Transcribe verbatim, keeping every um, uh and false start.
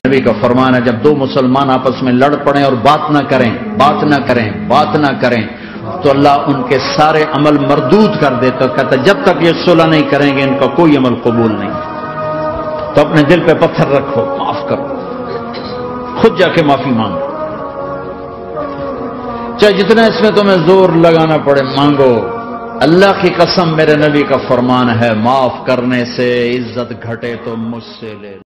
नबी का फरमान है, जब दो मुसलमान आपस में लड़ पड़े और बात ना करें बात ना करें बात ना करें तो अल्लाह उनके सारे अमल मरदूद कर देता। कहता जब तक ये सुलह नहीं करेंगे इनका कोई अमल कबूल नहीं। तो अपने दिल पे पत्थर रखो, माफ करो, खुद जाके माफी मांगो, चाहे जितना इसमें तुम्हें जोर लगाना पड़े मांगो। अल्लाह की कसम, मेरे नबी का फरमान है, माफ करने से इज्जत घटे तो मुझसे ले।